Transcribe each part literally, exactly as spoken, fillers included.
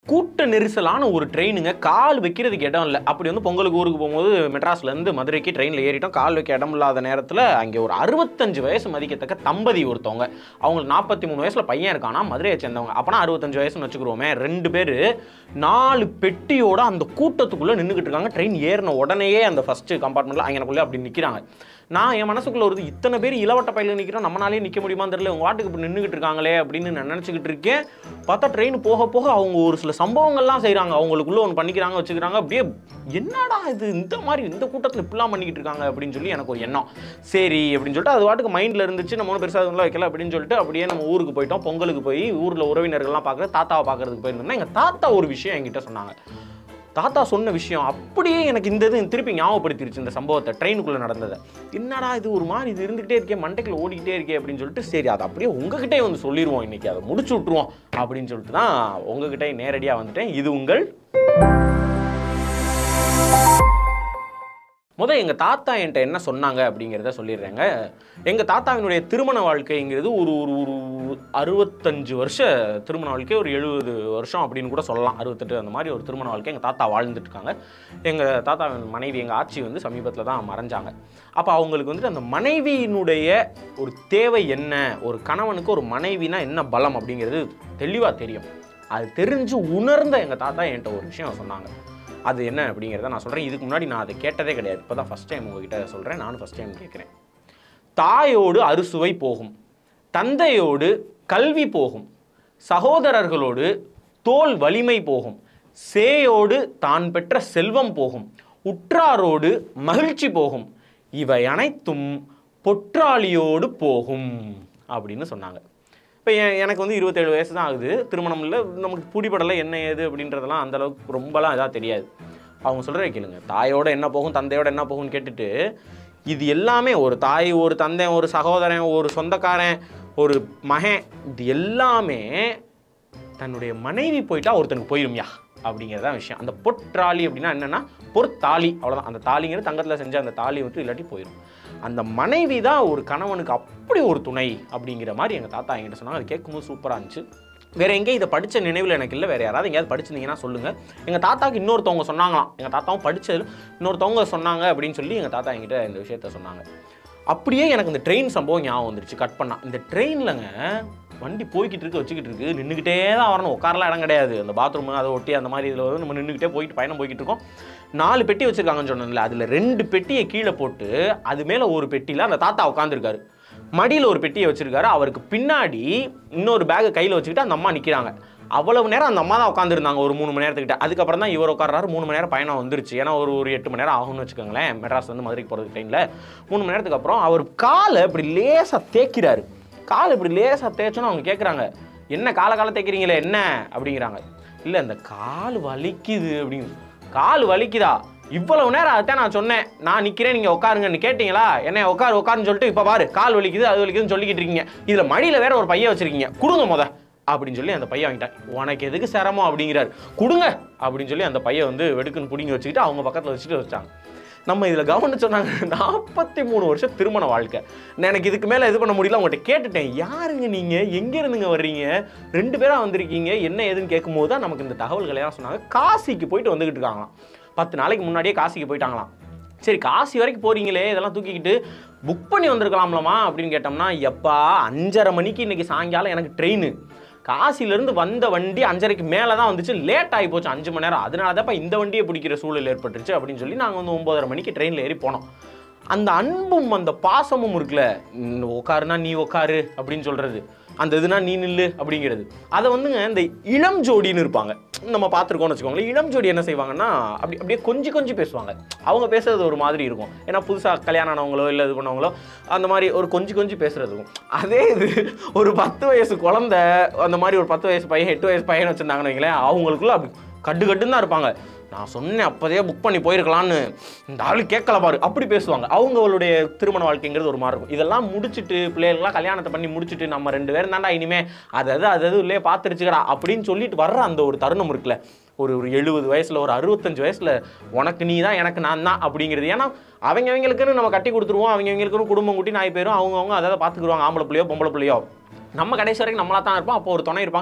கூட்ட நெரிசலான ஒரு ட்ரெயினுங்க. கால் வைக்கிறதுக்கு இடம் இல்லை. அப்படி வந்து பொங்கலுக்கு ஊருக்கு போகும்போது மெட்ராஸ்லேருந்து மதுரைக்கு ட்ரெயினில் ஏறிட்டோம். கால் வைக்க இடம் இல்லாத நேரத்தில் அங்கே ஒரு அறுபத்தஞ்சு வயசு மதிக்கத்தக்க தம்பதி ஒருத்தவங்க, அவங்களுக்கு நாற்பத்தி மூணு வயசில் பையன் இருக்கானா, மதுரையை சேர்ந்தவங்க. அப்போனா அறுபத்தஞ்சு வயசுன்னு வச்சுக்கிறோமே, ரெண்டு பேர் நாலு பெட்டியோட அந்த கூட்டத்துக்குள்ளே நின்றுக்கிட்டு இருக்காங்க. ட்ரெயின் ஏறின உடனேயே அந்த ஃபஸ்ட்டு கம்பார்ட்மெண்ட்டில் அங்கனக்குள்ளே அப்படி நிற்கிறாங்க. நான் என் மனசுக்குள்ளே வருது, இத்தனை பேர் இளவட்ட பையில் நிற்கிறோம், நம்மளாலே நிற்க முடியுமான்னு தெரியல, உங்கள் வாட்டுக்கு இப்படி நின்றுக்கிட்டு இருக்காங்களே அப்படின்னு நான் நினச்சிக்கிட்டு இருக்கேன். பார்த்தா ட்ரெயின் போக போக அவங்க ஒரு சில சம்பவங்கள்லாம் செய்கிறாங்க. அவங்களுக்குள்ளே ஒன்று பண்ணிக்கிறாங்க, வச்சுக்கிறாங்க. அப்படியே என்னடா இது, இந்த மாதிரி இந்த கூட்டத்தில் இப்படிலாம் பண்ணிக்கிட்டு இருக்காங்க அப்படின்னு சொல்லி எனக்கு ஒரு எண்ணம். சரி அப்படின்னு சொல்லிட்டு அது வாட்டுக்கு மைண்டில் இருந்துச்சு. நம்ம ஒன்றும் பெருசாக வைக்கல அப்படின்னு சொல்லிட்டு அப்படியே நம்ம ஊருக்கு போயிட்டோம். பொங்கலுக்கு போய் ஊரில் உறவினர்கள்லாம் பார்க்குறது, தாத்தாவை பார்க்குறதுக்கு போயிருந்தோம்னா எங்கள் தாத்தா ஒரு விஷயம் என்கிட்ட சொன்னாங்க. தாத்தா சொன்ன விஷயம் அப்படியே எனக்கு இந்த இது திருப்பி ஞாபகப்படுத்திருச்சு, இந்த சம்பவத்தை, ட்ரெயினுக்குள்ளே நடந்ததை. என்னடா இது ஒரு மாதிரி இது இருந்துகிட்டே இருக்கே, மண்டைக்குள்ள ஓடிக்கிட்டே இருக்கே அப்படின்னு சொல்லிட்டு, சரி அதை அப்படியே உங்ககிட்டே வந்து சொல்லிடுவோம், இன்னைக்கு அதை முடிச்சு விட்ருவோம் அப்படின்னு சொல்லிட்டு தான் உங்ககிட்ட நேரடியாக வந்துட்டேன். இது உங்கள் முதல் எங்கள் தாத்தா என்கிட்ட என்ன சொன்னாங்க அப்படிங்கிறத சொல்லிடுறேங்க. எங்கள் தாத்தாவினுடைய திருமண வாழ்க்கைங்கிறது ஒரு ஒரு ஒரு அறுபத்தஞ்சு வருஷ திருமண வாழ்க்கை, ஒரு எழுபது வருஷம் அப்படின்னு கூட சொல்லலாம், அறுபத்தெட்டு அந்த மாதிரி ஒரு திருமண வாழ்க்கை எங்கள் தாத்தா வாழ்ந்துட்டு இருக்காங்க. எங்கள் தாத்தாவின் மனைவி, எங்கள் ஆட்சி வந்து சமீபத்தில் தான் மறைஞ்சாங்க. அப்போ அவங்களுக்கு வந்துட்டு அந்த மனைவியினுடைய ஒரு தேவை என்ன, ஒரு கணவனுக்கு ஒரு மனைவினா என்ன பலம் அப்படிங்கிறது தெளிவாக தெரியும். அது தெரிஞ்சு உணர்ந்த எங்கள் தாத்தா என்கிட்ட ஒரு விஷயம் சொன்னாங்க. அது என்ன அப்படிங்கிறத நான் சொல்கிறேன். இதுக்கு முன்னாடி நான் அதை கேட்டதே கிடையாது, இப்போ தான் ஃபஸ்ட் டைம் உங்ககிட்ட சொல்கிறேன். நானும் ஃபஸ்ட் டைம் கேட்குறேன். தாயோடு அறுசுவை போகும், தந்தையோடு கல்வி போகும், சகோதரர்களோடு தோல் வலிமை போகும், சேயோடு தான் பெற்ற செல்வம் போகும், உற்றாரோடு மகிழ்ச்சி போகும், இவை அனைத்தும் பொற்றாளியோடு போகும் அப்படின்னு சொன்னாங்க. இப்போ எனக்கு வந்து இருபத்தேழு வயசு தான் ஆகுது, திருமணம் இல்லை, நமக்கு பிடிபடலை என்ன ஏது அப்படின்றதெல்லாம் அந்தளவுக்கு ரொம்பலாம் இதாக தெரியாது. அவங்க சொல்கிற கேளுங்க, தாயோட என்ன போகும், தந்தையோட என்ன போகும்னு கேட்டுட்டு, இது எல்லாமே ஒரு தாய், ஒரு தந்தை, ஒரு சகோதரன், ஒரு சொந்தக்காரன், ஒரு மகன், இது எல்லாமே தன்னுடைய மனைவி போயிட்டா ஒருத்தனுக்கு போயிரும்யா அப்படிங்கிறதான் விஷயம். அந்த பொற்றாளி அப்படின்னா என்னென்னா பொற்தாலி, அவ்வளோதான். அந்த தாலிங்கிறது தங்கத்தில் செஞ்ச அந்த தாலி வந்து இல்லாட்டி போயிடும். அந்த மனைவி தான் ஒரு கணவனுக்கு அப்படி ஒரு துணை அப்படிங்கிற மாதிரி எங்கள் தாத்தா என்கிட்ட சொன்னாங்க. அது கேட்கும்போது சூப்பராக இருந்துச்சு. வேறு எங்கேயும் இதை படித்த நினைவில் எனக்கு இல்லை, வேறு யாராவது எங்கேயாவது படிச்சிருந்தீங்கன்னா சொல்லுங்கள். எங்கள் தாத்தாவுக்கு இன்னொருத்தவங்க சொன்னாங்களாம், எங்கள் தாத்தாவும் படித்தது இன்னொருத்தவங்க சொன்னாங்க அப்படின்னு சொல்லி எங்கள் தாத்தா என்கிட்ட இந்த விஷயத்த சொன்னாங்க. அப்படியே எனக்கு இந்த ட்ரெயின் சம்பவம் ஞாபகம் வந்துருச்சு. கட் பண்ணால் இந்த ட்ரெயினில்ங்க வண்டி போய்கிட்டு இருக்கு, வச்சுக்கிட்டு இருக்கு, நின்றுக்கிட்டே தான் வரணும், உட்காரலாம் இடம் கிடையாது. அந்த பாத்ரூமு அதை ஒட்டி அந்த மாதிரி இதில் வந்து நம்ம நின்றுக்கிட்டே போயிட்டு பயணம் போய்கிட்டு இருக்கோம். நாலு பெட்டி வச்சுருக்காங்கன்னு சொன்னேன்ல, அதில் ரெண்டு பெட்டியை கீழே போட்டு அது மேலே ஒரு பெட்டியில் அந்த தாத்தா உட்காந்துருக்காரு. மடியில் ஒரு பெட்டியை வச்சுருக்காரு. அவருக்கு பின்னாடி இன்னொரு பேக்கை கையில் வச்சுக்கிட்டு அந்த அம்மா நிற்கிறாங்க. அவ்வளவு நேரம் அந்த அம்மா தான் உட்காந்துருந்தாங்க, ஒரு மூணு மணி நேரத்துக்கிட்ட. அதுக்கப்புறம் தான் இவர் உட்காராரு. மூணு மணி நேரம் பயணம் வந்துருச்சு. ஏன்னா ஒரு ஒரு எட்டு மணி நேரம் ஆகும்னு வச்சுக்கோங்களேன், மெட்ராஸ்லேருந்து மதுரைக்கு போகிறது ட்ரெயினில். மூணு மணி நேரத்துக்கு அப்புறம் அவர் காலை இப்படி லேசாக தேய்க்கிறாரு. கால் இப்படி லேசாக தேய்ச்சோன்னு அவங்க கேட்குறாங்க, என்ன காலை காலை தேய்க்கிறீங்களே என்ன அப்படிங்கிறாங்க. இல்லை இந்த கால் வலிக்குது அப்படிங்க. கால் வலிக்குதா? இவ்வளவு நேரம் அதுதான் நான் சொன்னேன், நான் நிற்கிறேன் நீங்கள் உட்காருங்கன்னு கேட்டிங்களா? என்ன உட்காரு உட்காருன்னு சொல்லிட்டு இப்போ பாரு கால் வலிக்குது அது வலிக்குதுன்னு சொல்லிக்கிட்டு இருக்கீங்க. இதில் மடியில் வேற ஒரு பையன் வச்சுருக்கீங்க, கொடுங்க முத அப்படின்னு சொல்லி அந்த பையன் வாங்கிட்டான். உனக்கு எதுக்கு சிரமம் அப்படிங்கிறாரு. கொடுங்க அப்படின்னு சொல்லி அந்த பையன் வந்து வெடுக்குன்னு பிடிங்கி வச்சுக்கிட்டு அவங்க பக்கத்தில் வச்சுட்டு வச்சாங்க. நம்ம இதில் கவனிச்சு சொன்னாங்க, நாற்பத்தி மூணு வருஷம் திருமண வாழ்க்கை. எனக்கு இதுக்கு மேலே இது பண்ண முடியல. அவங்கள்ட்ட கேட்டுட்டேன், யாருங்க நீங்கள், எங்கே இருந்துங்க வர்றீங்க, ரெண்டு பேராக வந்திருக்கீங்க, என்ன ஏதுன்னு கேட்கும்போது தான் நமக்கு இந்த தகவல்களை எல்லாம் சொன்னாங்க. காசிக்கு போயிட்டு வந்துக்கிட்டு இருக்காங்களாம். பத்து நாளைக்கு முன்னாடியே காசிக்கு போயிட்டாங்களாம். சரி காசி வரைக்கும் போகிறீங்களே, இதெல்லாம் தூக்கிக்கிட்டு புக் பண்ணி வந்திருக்கலாம்லமா அப்படின்னு கேட்டோம்னா, எப்பா அஞ்சரை மணிக்கு இன்றைக்கி சாயங்காலம் எனக்கு ட்ரெயின், காசிலேருந்து வந்த வண்டி அஞ்சரைக்கு மேலே தான் வந்துச்சு, லேட் ஆகி போச்சு அஞ்சு மணி நேரம், அதனால தான்ப்பா இந்த வண்டியை பிடிக்கிற சூழல் ஏற்பட்டுருச்சு அப்படின்னு சொல்லி நாங்கள் வந்து ஒம்பதரை மணிக்கு ட்ரெயினில் ஏறி போனோம். அந்த அன்பும் அந்த பாசமும் இருக்குல்ல, உட்காருனா நீ உட்காரு அப்படின்னு சொல்கிறது, அந்த இதுனா நீ நில்லு அப்படிங்கிறது, அதை வந்துங்க இந்த இளம் ஜோடின்னு இருப்பாங்க, நம்ம பார்த்துருக்கோம்னு வச்சுக்கோங்களேன். இளம் ஜோடி என்ன செய்வாங்கன்னா அப்படி அப்படியே கொஞ்சம் கொஞ்சம் பேசுவாங்க. அவங்க பேசுறது ஒரு மாதிரி இருக்கும், ஏன்னா புதுசாக கல்யாணம் ஆனவங்களோ இல்லை இது பண்ணவங்களோ அந்த மாதிரி ஒரு கொஞ்சம் கொஞ்சம் பேசுறது இருக்கும். அதே இது ஒரு பத்து வயசு குழந்தை அந்த மாதிரி ஒரு பத்து வயசு பையன் எட்டு வயசு பையன் வச்சுருந்தாங்கன்னு வைங்களேன், அவங்களுக்குள்ள அப்படி கட்டு கட்டுன்னு தான் இருப்பாங்க. நான் சொன்னேன் அப்போதே புக் பண்ணி போயிருக்கலான்னு, இந்த ஆள் கேட்கல பாரு அப்படி பேசுவாங்க. அவங்களுடைய திருமண வாழ்க்கைங்கிறது ஒரு மாதிரி இருக்கும். இதெல்லாம் முடிச்சுட்டு பிள்ளைகள்லாம் கல்யாணத்தை பண்ணி முடிச்சுட்டு நம்ம ரெண்டு பேரும் தாண்டா இனிமே அதாவது அதாவது இல்லையே பார்த்துருச்சுக்கடா அப்படின்னு சொல்லிட்டு வர்ற அந்த ஒரு தருணம் இருக்குல்ல, ஒரு ஒரு எழுபது வயசில் ஒரு அறுபத்தஞ்சு வயசில் உனக்கு நீ தான் எனக்கு நான் தான் அப்படிங்கிறது. ஏன்னா அவங்க அவங்களுக்குன்னு நம்ம கட்டி கொடுத்துருவோம், அவங்க அவங்களுக்குன்னு குடும்பம் கூட்டி நாய் பேரும் அவங்கவுங்க அதை பார்த்துக்குருவாங்க, ஆம்பளை பிள்ளையோ பொம்பளை பிள்ளையோ. நம்ம கடைசி வரைக்கும் நம்மளா தான் இருப்போம். அப்போ ஒரு துணை இருப்பாங்க.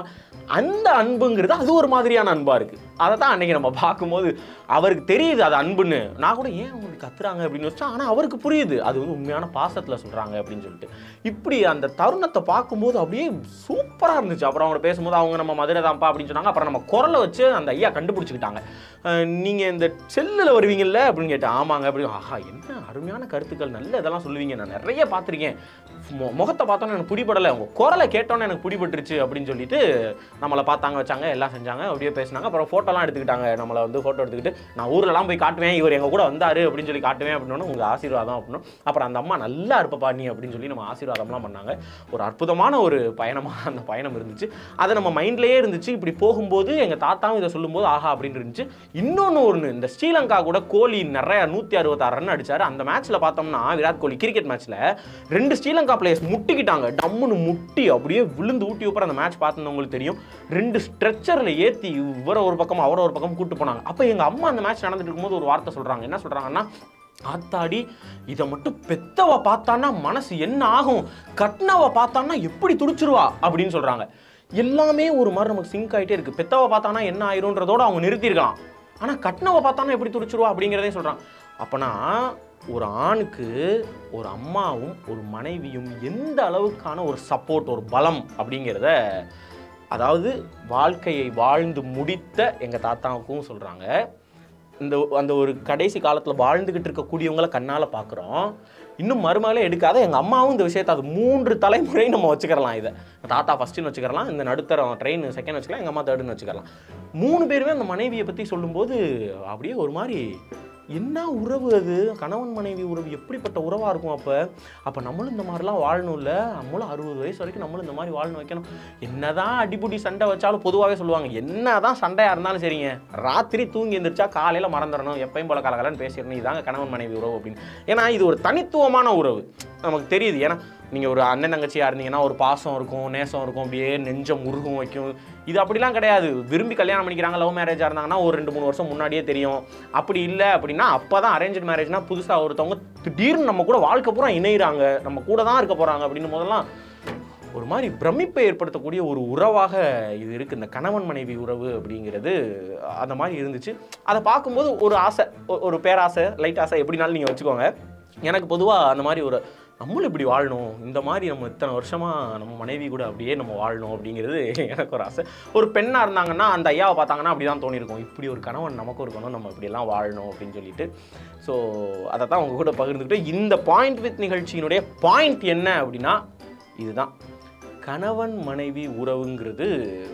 அந்த அன்புங்கிறது அது ஒரு மாதிரியான அன்பாக இருக்குது. அதை தான் அன்றைக்கி நம்ம பார்க்கும்போது அவருக்கு தெரியுது அது அன்புன்னு. நான் கூட ஏன் அவங்களுக்கு கத்துறாங்க அப்படின்னு வச்சா, ஆனால் அவருக்கு புரியுது அது வந்து உண்மையான பாசத்தில் சொல்கிறாங்க அப்படின்னு சொல்லிட்டு. இப்படி அந்த தருணத்தை பார்க்கும்போது அப்படியே சூப்பராக இருந்துச்சு. அப்புறம் அவங்க பேசும்போது அவங்க நம்ம மதுரை தான்ப்பா அப்படின்னு சொன்னாங்க. அப்புறம் நம்ம குரலை வச்சு அந்த ஐயா கண்டுபிடிச்சிக்கிட்டாங்க. நீங்கள் இந்த செல்லில் வருவீங்கல்ல அப்படின்னு கேட்டேன். ஆமாங்க அப்படி. ஆஹா, என்ன அருமையான கருத்துக்கள், நல்ல இதெல்லாம் சொல்லுவீங்க, நான் நிறைய பார்த்துருக்கேன், முகத்தை பார்த்தோன்னே எனக்கு பிடிபடலை, உங்கள் குரலை கேட்டோன்னே எனக்கு பிடிபட்டுருச்சு அப்படின்னு சொல்லிட்டு நம்மளை பார்த்தாங்க, வச்சாங்க, எல்லாம் செஞ்சாங்க, அப்படியே பேசினாங்க. அப்புறம் ஃபோட்டோலாம் எடுத்துக்கிட்டாங்க. நம்மளை வந்து ஃபோட்டோ எடுத்துக்கிட்டு நான் ஊர்லலாம் போய் காட்டுவேன், இவர் எங்கள் கூட வந்தார் அப்படின்னு சொல்லி காட்டுவேன் அப்படின்னு உங்கள் ஆசீர்வாதம் அப்படின்னு. அப்புறம் அந்த அம்மா நல்லா இருப்பப்பா நீ அப்படின்னு சொல்லி நம்ம ஆசீர்வாதம்லாம் பண்ணாங்க. ஒரு அற்புதமான ஒரு பயணமாக அந்த பயணம் இருந்துச்சு. அதை நம்ம மைண்ட்லேயே இருந்துச்சு. இப்படி போகும்போது எங்கள் தாத்தாவும் இதை சொல்லும்போது ஆஹா அப்படின்னு இருந்துச்சு. இன்னொன்று ஒன்று, இந்த ஸ்ரீலங்கா கூட கோலி நிறைய நூற்றி அறுபத்தாறு ரன் அடித்தார். அந்த மேட்ச்சில் பார்த்தோம்னா விராட் கோலி கிரிக்கெட் மேட்ச்சில் ரெண்டு ஸ்ரீலங்கா பிளேயர்ஸ் முட்டிக்கிட்டாங்க. டம்முன்னு முட்டி அப்படியே விழுந்து ஊட்டி ஊப்பற. அந்த மேட்ச் பார்த்துருந்தவங்களுக்கு தெரியும். ரெண்டு ஸ்ட்ரெச்சரில் ஏற்றி இவரை ஒரு பக்கம் அவரை ஒரு பக்கம் கூட்டு போனாங்க. அப்போ எங்கள் அம்மா அந்த மேட்ச் நடந்துட்டு இருக்கும்போது ஒரு வார்த்தை சொல்கிறாங்க. என்ன சொல்கிறாங்கன்னா, ஆத்தாடி இதை மட்டும் பெத்தவ பார்த்தான்னா மனசு என்ன ஆகும், கட்னவ பார்த்தான்னா எப்படி துடிச்சிருவா அப்படின்னு சொல்கிறாங்க. எல்லாமே ஒரு மாதிரி நமக்கு சிங்க் ஆகிட்டே இருக்குது. பெத்தவ பார்த்தானா என்ன ஆயிரும்ன்றதோடு அவங்க நிறுத்திருக்கலாம். ஆனால் கட்னவ பார்த்தானா எப்படி துடிச்சிருவா அப்படிங்கிறதையும் சொல்கிறாங்க. அப்போனா ஒரு ஆணுக்கு ஒரு அம்மாவும் ஒரு மனைவியும் எந்த அளவுக்கான ஒரு சப்போர்ட், ஒரு பலம் அப்படிங்கிறத, அதாவது வாழ்க்கையை வாழ்ந்து முடித்த எங்கள் தாத்தாவுக்கும் சொல்கிறாங்க. இந்த அந்த ஒரு கடைசி காலத்தில் வாழ்ந்துக்கிட்டு இருக்கக்கூடியவங்களை கண்ணால் பார்க்குறோம். இன்னும் மருமகளே எடுக்காத எங்கள் அம்மாவும் இந்த விஷயத்தை, அது மூன்று தலைமுறை நம்ம வச்சுக்கிறலாம். இதை தாத்தா ஃபஸ்ட்டுன்னு வச்சுக்கிறலாம், இந்த நடுத்தரம் ட்ரெயின் செகண்ட் வச்சுக்கலாம், எங்கள் அம்மா தேர்டுன்னு வச்சுக்கலாம். மூணு பேருமே அந்த மனைவியை பற்றி சொல்லும்போது அப்படியே ஒரு மாதிரி என்ன உறவு அது, கணவன் மனைவி உறவு எப்படிப்பட்ட உறவாக இருக்கும். அப்போ அப்போ நம்மளும் இந்த மாதிரிலாம் வாழணும்ல, நம்மளும் அறுபது வயசு வரைக்கும் நம்மளும் இந்த மாதிரி வாழணும் வைக்கணும். என்ன தான் அடிப்புடி சண்டை வச்சாலும் பொதுவாகவே சொல்லுவாங்க, என்ன தான் சண்டையாக இருந்தாலும் சரிங்க, ராத்திரி தூங்கி எழுந்திரிச்சா காலையில் மறந்துடணும், எப்பயும் போல கலகலன்னு பேசிடணும், இதாங்க கணவன் மனைவி உறவு அப்படின்னு. ஏன்னா இது ஒரு தனித்துவமான உறவு நமக்கு தெரியுது. ஏன்னா நீங்கள் ஒரு அண்ணன் தங்கச்சியாக இருந்தீங்கன்னா ஒரு பாசம் இருக்கும், நேசம் இருக்கும், அப்படியே நெஞ்சம் முருகும் வைக்கும். இது அப்படிலாம் கிடையாது. விரும்பி கல்யாணம் பண்ணிக்கிறாங்க, லவ் மேரேஜாக இருந்தாங்கன்னா ஒரு ரெண்டு மூணு வருஷம் முன்னாடியே தெரியும். அப்படி இல்லை அப்படின்னா அப்போ தான் அரேஞ்ச் மேரேஜ்னா புதுசாக ஒருத்தவங்க திடீர்னு நம்ம கூட வாழ்க்கை பூரா இணைகிறாங்க, நம்ம கூட தான் இருக்க போகிறாங்க அப்படின்னு போதெல்லாம் ஒரு மாதிரி பிரமிப்பை ஏற்படுத்தக்கூடிய ஒரு உறவாக இது இருக்குது. இந்த கணவன் மனைவி உறவு அப்படிங்கிறது அந்த மாதிரி இருந்துச்சு. அதை பார்க்கும்போது ஒரு ஆசை, ஒரு பேராசை, லைட் ஆசை, எப்படினாலும் நீங்கள் வச்சுக்கோங்க. எனக்கு பொதுவாக அந்த மாதிரி ஒரு நம்மளும் இப்படி வாழணும், இந்த மாதிரி நம்ம இத்தனை வருஷமாக நம்ம மனைவி கூட அப்படியே நம்ம வாழணும் அப்படிங்கிறது எனக்கு ஒரு ஆசை. ஒரு பெண்ணாக இருந்தாங்கன்னா அந்த ஐயாவை பார்த்தாங்கன்னா அப்படி தான் தோணியிருக்கும், இப்படி ஒரு கணவன் நமக்கும் இருக்கணும், நம்ம இப்படியெல்லாம் வாழணும் அப்படின்னு சொல்லிட்டு. ஸோ அதை தான் உங்கள் கூட பகிர்ந்துக்கிட்டு, இந்த பாயிண்ட் வித் நிகழ்ச்சியினுடைய பாயிண்ட் என்ன அப்படின்னா இதுதான், கணவன் மனைவி உறவுங்கிறது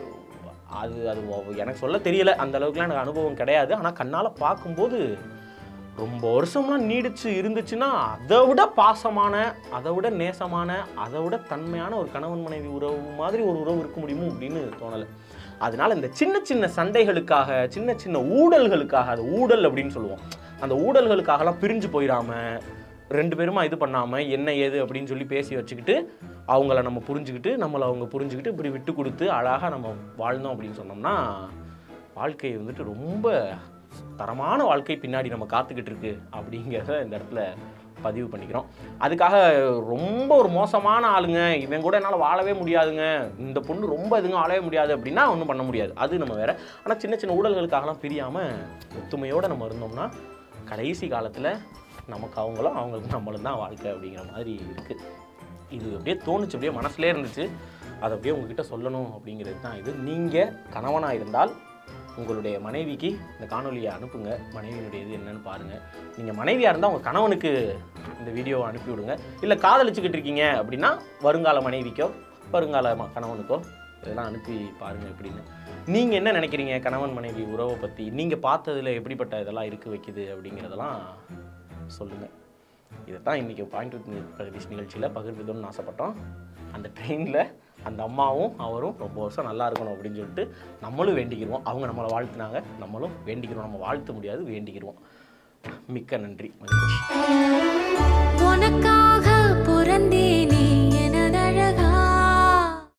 அது அது எனக்கு சொல்ல தெரியல, அந்த அளவுக்குலாம் எனக்கு அனுபவம் கிடையாது. ஆனால் கண்ணால் பார்க்கும்போது ரொம்ப வருஷம்லாம் நீடிச்சு இருந்துச்சுன்னா அதை விட பாசமான, அதை விட நேசமான, அதை விட தன்மையான ஒரு கணவன் மனைவி உறவு மாதிரி ஒரு உறவு இருக்க முடியுமோ அப்படின்னு தோணலை. அதனால இந்த சின்ன சின்ன சண்டைகளுக்காக, சின்ன சின்ன ஊடல்களுக்காக, அது ஊடல் அப்படின்னு சொல்லுவோம், அந்த ஊடல்களுக்காகலாம் பிரிஞ்சு போயிடாம ரெண்டு பேருமா இது பண்ணாமல் என்ன ஏது அப்படின்னு சொல்லி பேசி வச்சுக்கிட்டு அவங்கள நம்ம புரிஞ்சுக்கிட்டு நம்மளை அவங்க புரிஞ்சுக்கிட்டு இப்படி விட்டு கொடுத்து அழகாக நம்ம வாழ்ந்தோம் அப்படின்னு சொன்னோம்னா வாழ்க்கை வந்துட்டு ரொம்ப தரமான வாழ்க்கை பின்னாடி நம்ம காத்துக்கிட்டு இருக்கு அப்படிங்கிறத இந்த இடத்துல பதிவு பண்ணிக்கிறோம். அதுக்காக ரொம்ப ஒரு மோசமான ஆளுங்க, இவன் கூட என்னால் வாழவே முடியாதுங்க, இந்த பொண்ணு ரொம்ப இதுங்க வாழவே முடியாது அப்படின்னா ஒன்றும் பண்ண முடியாது, அது நம்ம வேற. ஆனால் சின்ன சின்ன ஊழல்களுக்காகலாம் பிரியாமல் ஒத்துமையோடு நம்ம இருந்தோம்னா கடைசி காலத்தில் நமக்கு அவங்களும் அவங்களுக்கு நம்மளும் தான் வாழ்க்கை அப்படிங்கிற மாதிரி இருக்குது. இது அப்படியே தோணுச்சு, அப்படியே மனசுலே இருந்துச்சு, அதை அப்படியே உங்ககிட்ட சொல்லணும் அப்படிங்கிறது தான் இது. நீங்கள் கணவனாக இருந்தால் உங்களுடைய மனைவிக்கு இந்த காணொலியை அனுப்புங்க, மனைவியினுடைய இது என்னன்னு பாருங்கள். நீங்கள் மனைவியாக இருந்தால் உங்கள் கணவனுக்கு இந்த வீடியோவை அனுப்பி விடுங்க. இல்லை காதலிச்சுக்கிட்டு இருக்கீங்க அப்படின்னா வருங்கால மனைவிக்கோ வருங்கால கணவனுக்கோ இதெல்லாம் அனுப்பி பாருங்கள் எப்படின்னு. நீங்கள் என்ன நினைக்கிறீங்க கணவன் மனைவி உறவை பற்றி, நீங்கள் பார்த்ததில் எப்படிப்பட்ட இதெல்லாம் இருக்குது வைக்குது அப்படிங்கிறதெல்லாம் சொல்லுங்கள். இதை தான் இன்றைக்கி பாயிண்ட் வித் பிரகதீஷ் நிகழ்ச்சியில் பகிர்ந்துக்கணும்னு ஆசைப்பட்டோம். அந்த ட்ரெயினில் அந்த அம்மாவும் அவரும் ரொம்ப வருஷம் நல்லா இருக்கணும் அப்படின்னு சொல்லிட்டு நம்மளும் வேண்டிக்கிடுவோம். அவங்க நம்மளை வாழ்த்துனாங்க, நம்மளும் வேண்டிக்கிறோம். நம்ம வாழ்த்த முடியாது, வேண்டிக்கிடுவோம். மிக்க நன்றி. உனக்காக பிறந்தேனே